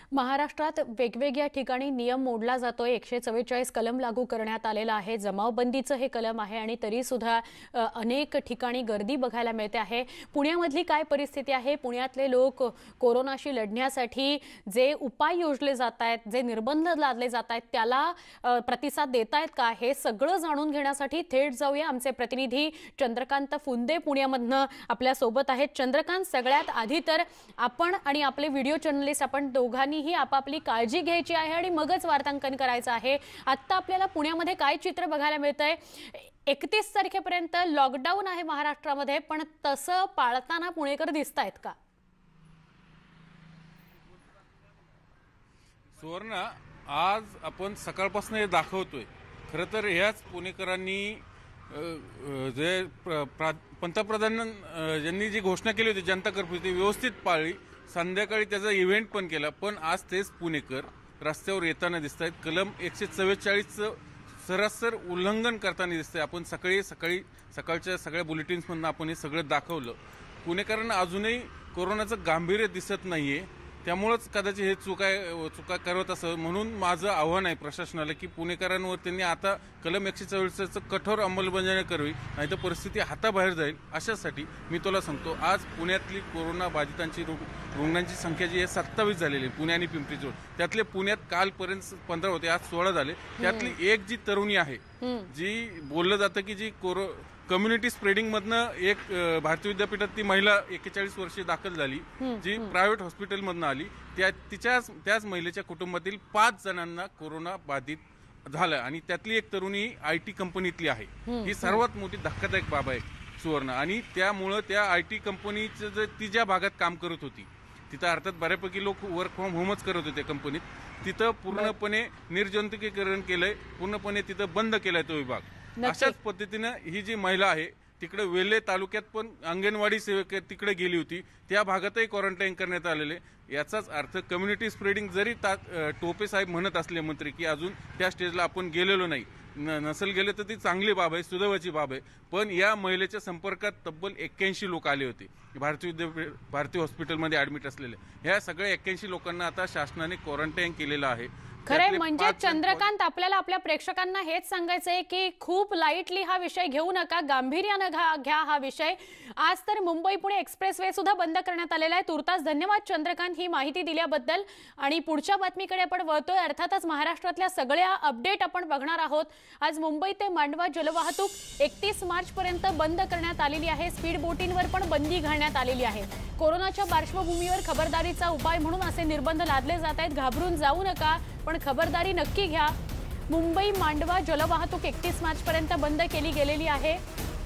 महाराष्ट्रात वेगवेगळ्या ठिकाणी नियम मोडला जातोय। 144 कलम लागू करण्यात आलेला आहे। जमावबंदीचं हे कलम आहे आणि तरी सुद्धा अनेक ठिकाणी गर्दी बघायला मिळते आहे। पुण्यामधली काय परिस्थिती आहे? पुण्यातले लोक कोरोनाशी लढण्यासाठी जे उपाय योजले जात आहेत, जे निर्बंध लादले जात आहेत, त्याला प्रतिसाद देत आहेत का? हे सगळं जाणून घेण्यासाठी थेट जाऊया। आमचे प्रतिनिधी चंद्रकांत फुंदे पुण्यामधनं आपल्या सोबत आहेत। चंद्रकांत, सगळ्यात आधी तर आपण आणि आपले व्हिडिओ जर्नलिस्ट आपण दोघांनीही आपापली काळजी घ्यायची आहे आणि मगच वार्तांकन करायचं आहे। आता आपल्याला पुण्यामध्ये काय चित्र बघायला मिळतंय? 31 तारखेपर्यंत लॉकडाऊन आहे महाराष्ट्रामध्ये, पण तसं पाळताना पुणेकर दिसतायत का? सुवर्ण, आज आपण सकाळपासून हे दाखवतोय। खरं तर ह्याच पुणेकरांनी जे पंतप्रधान यांनी जी घोषणा केली होती जनता कर्फ्यू ती व्यवस्थित पाळली। संध्याकाळी त्याचा इव्हेंट पण केला, पण आज तेच पुणेकर रस्त्यावर येताना दिसत आहेत। कलम 144चं सरासर उल्लंघन करताना दिसतंय। आपण सकाळच्या सगळ्या बुलेटिन्समधून आपण हे सगळं दाखवलं। पुणेकरांना अजूनही कोरोनाचं गांभीर्य दिसत नाहीये, त्यामुळेच कदाचित हे चुका करत असं। म्हणून माझं आव्हान आहे प्रशासनाला की पुणेकरांवर त्यांनी आता कलम 144चं कठोर अंमलबजावणी करावी, नाहीतर परिस्थिती हाताबाहेर जाईल। अशासाठी मी तुला सांगतो, आज पुण्यातली कोरोना बाधितांची रुग्णांची संख्या जी आहे 27 झालेली आहे पुणे आणि पिंपरी चिंचवड। त्यातले पुण्यात कालपर्यंत 15 होते, आज 16 झाले। त्यातली एक जी तरुणी आहे, जी बोललं जातं की जी कम्युनिटी स्प्रेडिंग मधनं एक भारतीय विद्यापीठात ती महिला 41 वर्षे दाखल झाली, जी प्रायव्हेट हॉस्पिटल मधनं आली। त्याच महिलेच्या कुटुंबातील 5 जणांना कोरोना बाधित झालं आणि त्यातली एक तरुणी IT कंपनीतली आहे। ही सर्वात मोठी धक्कादायक बाब आहे सुवर्ण। आणि त्यामुळं त्या IT कंपनीचं ती ज्या भागात काम करत होती तिथं अर्थात बऱ्यापैकी लोक वर्क फ्रॉम होमच करत होते कंपनीत, तिथं पूर्णपणे निर्जंतुकीकरण केलंय, पूर्णपणे तिथं बंद केलाय तो विभाग। अशाच पद्धतीनं ही जी महिला आहे तिकडे वेल्हे तालुक्यात पण अंगणवाडी सेवक तिकडे गेली होती, त्या भागातही क्वारंटाईन करण्यात आलेले। याचाच अर्थ कम्युनिटी स्प्रेडिंग जरी टोपे साहेब म्हणत असले मंत्री की अजून त्या स्टेजला आपण गेलेलो नाही, नसेल गेले तर ती चांगली बाब आहे, सुदैवाची बाब आहे। पण या महिलेच्या संपर्कात तब्बल 81 लोक आले होते भारतीय हॉस्पिटलमध्ये ऍडमिट असलेले। ह्या सगळ्या 81 लोकांना आता शासनाने क्वारंटाईन केलेलं आहे। खरे म्हणजे चंद्रकांत, आपल्याला आपल्या प्रेक्षकांना हेच सांगायचंय की खूप लाईटली हा विषय घेऊ नका, गांभीर्याने घ्या हा विषय। आज तर मुंबई पुणे एक्सप्रेसवे सुद्धा बंद करण्यात आलेला आहे। तुर्तास धन्यवाद चंद्रकांत ही माहिती दिल्याबद्दल। आणि पुढच्या बातमीकडे आपण वळतोय। अर्थातच महाराष्ट्रातल्या सगळ्या अपडेट आपण बघणार आहोत। आज मुंबई ते मांडवा जलवाहतूक 31 मार्च पर्यंत बंद करण्यात आलेली आहे। स्पीड बोटींवर पण बंदी घालण्यात आलेली आहे। कोरोनाच्या पार्श्वभूमीवर खबरदारीचा उपाय म्हणून असे निर्बंध लादले जात आहेत। घाबरून जाऊ नका, पण खबरदारी नक्की घ्या। मुंबई मांडवा जलवाहतूक 31 मार्च पर्यंत बंद केली गेलेली आहे।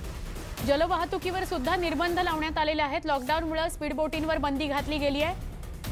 जलवाहतुकीवर सुद्धा निर्बंध लावण्यात आलेले आहेत। लॉकडाऊनमुळे स्पीड बोटींवर बंदी घातली गेली आहे।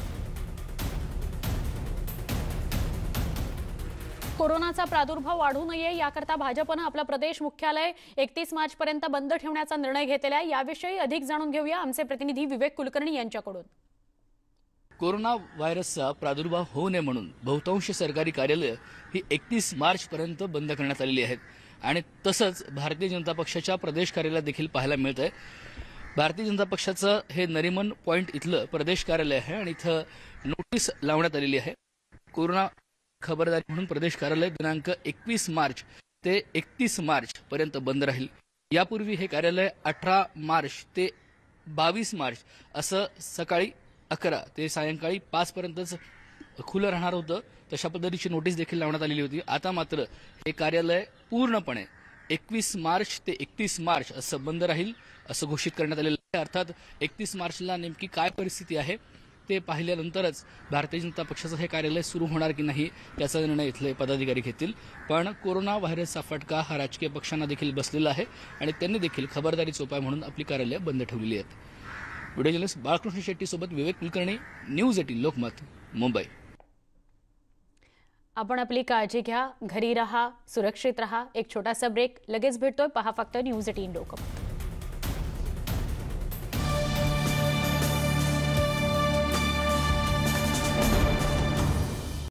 कोरोनाचा प्रादुर्भाव वाढू नये याकरता भाजपने आपलं प्रदेश मुख्यालय 31 मार्च पर्यंत बंद ठेवण्याचा निर्णय घेतलेला आहे। याविषयी अधिक जाणून घेऊया आमचे प्रतिनिधी विवेक कुलकर्णी यांच्याकडून। कोरोना व्हायरसचा प्रादुर्भाव होऊ नये म्हणून बहुतांश सरकारी कार्यालय ही 31 मार्च पर्यंत बंद करण्यात आलेली आहेत। आणि तसंच भारतीय जनता पक्षाच्या प्रदेश कार्यालयात देखील पाहायला मिळत आहे। भारतीय जनता पक्षाचं हे नरिमन पॉइंट इथलं प्रदेश कार्यालय आहे आणि इथं नोटीस लावण्यात आलेली आहे। कोरोना खबरदारी म्हणून प्रदेश कार्यालय दिनांक 21 मार्च ते 31 मार्च पर्यंत बंद राहील। यापूर्वी हे कार्यालय 18 मार्च ते 22 मार्च असं सकाळी 11 ते सायंकाळी 5 पर्यंतच खुलं राहणार होतं। तशा पद्धतीची नोटीस देखील लावण्यात आलेली होती। आता मात्र हे कार्यालय पूर्णपणे 21 मार्च ते 31 मार्च असं बंद राहील असं घोषित करण्यात आलेलं आहे। अर्थात 31 मार्चला नेमकी काय परिस्थिती आहे ते पाहिल्यानंतरच भारतीय जनता पक्षाचं हे कार्यालय सुरू होणार की नाही याचा निर्णय इथले पदाधिकारी घेतील। पण कोरोना व्हायरसचा फटका हा राजकीय पक्षांना देखील बसलेला आहे आणि त्यांनी देखील खबरदारीचा उपाय म्हणून आपली कार्यालय बंद ठेवलेली आहेत। व्हिडिओ जर्नलिस्ट बाळकृष्ण शेट्टी सोबत विवेक कुलकर्णी, न्यूज 18 लोकमत, मुंबई। आपण आपली काळजी घ्या, घरी राहा, सुरक्षित राहा। एक छोटासा ब्रेक, लगेच भेटतोय। पहा फक्त न्यूज 18 लोकमत।